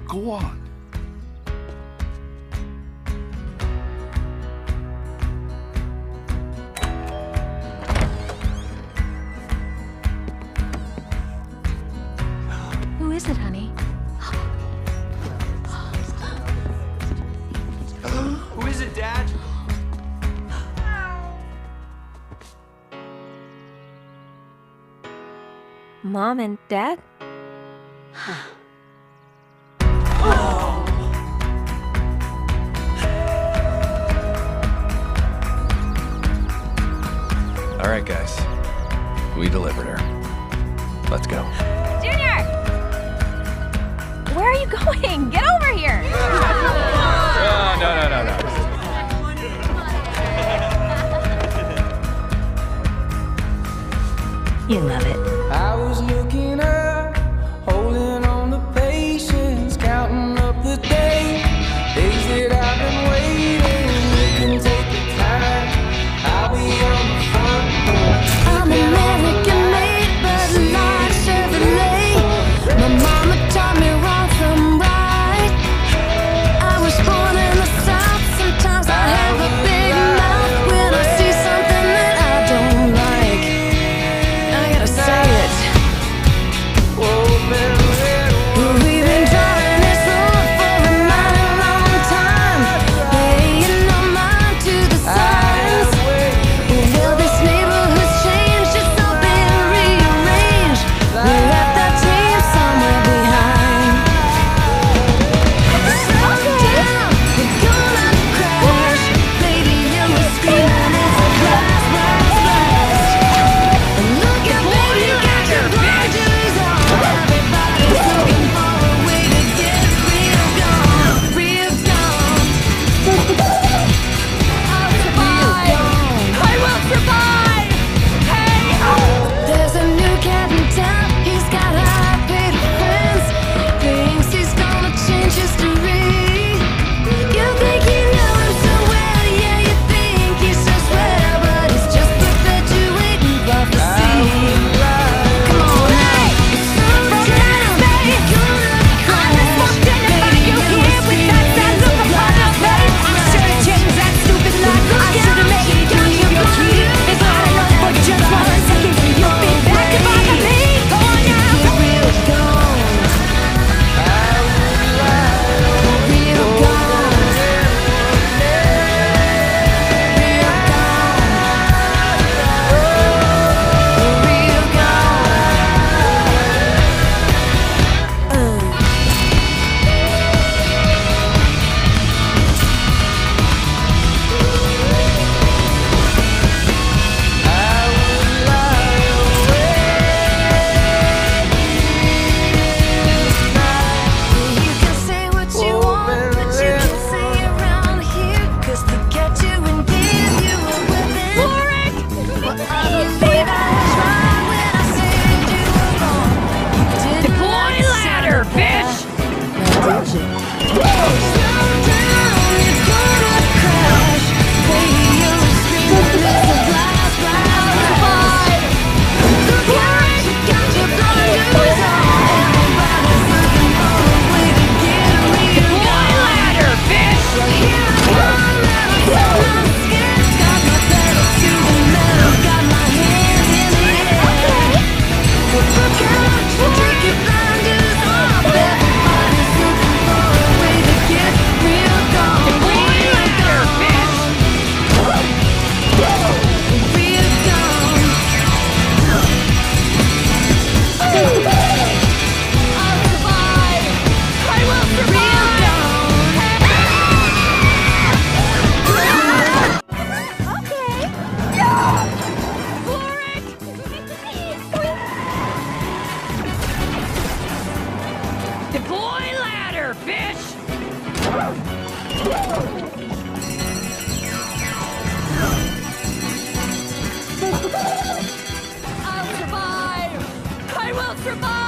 Go on. Who is it, honey? Who is it, Dad? Mom and Dad? All right, guys. We delivered her. Let's go. Junior! Where are you going? Get over here! No. You love it. I was looking up, holding on to patience, counting up the days that I've been waiting. You can take your time, I'll be on the front porch. I'm American made, but not Chevrolet. My mama taught me wrong from right. I was born in the South. Sometimes I have a big mouth when I see something that I don't like. I gotta say it. We've been driving this road for a mighty long time, laying our mind to the signs. Well, this neighborhood's changed, it's all been rearranged. We left that team somewhere behind. Slow down, we're gonna crash. Baby, you were screaming, it's a blast, blast, blast. And look at baby, you got your blinders on. Everybody's looking for a way to get real gone, real gone. I'll survive. I will survive. Hey, there's a new cat in town. He's got high-paid friends. Thinks he's gonna change history. You think you know him so well, yeah, you think he's so swell, but he's just perpetuating prophecy. Come on, hey, slow down. You're gonna crash. Baby, you here with that look upon your face. I should've changed that stupid life. I should've made you leave your key. It's not enough for just 1 second. You'll be back if I can leave. Go on now. Real gone. Real gone. Real gone. Real gone. You can say what you want, but you can say around here, 'cause to get you and give you a weapon. Well, I believe I tried when I said you were wrong. Deploy ladder, bitch! Slow down, you're gonna crash. Baby, you're screaming, it's a blast, blast, blast. Look out, you got your blinders on. Everybody's looking for a way to get real. Deploy ladder, bitch! Well, here I come, and I'm so scared. Got my pedal to the metal, got my hands in the air. Look out, take your blinders off. Everybody's looking for a way to get real gone. Deploy ladder, bitch! Real gone. I'll survive. I will survive. Okay. Deploy ladder, bitch! I'll survive. I will survive.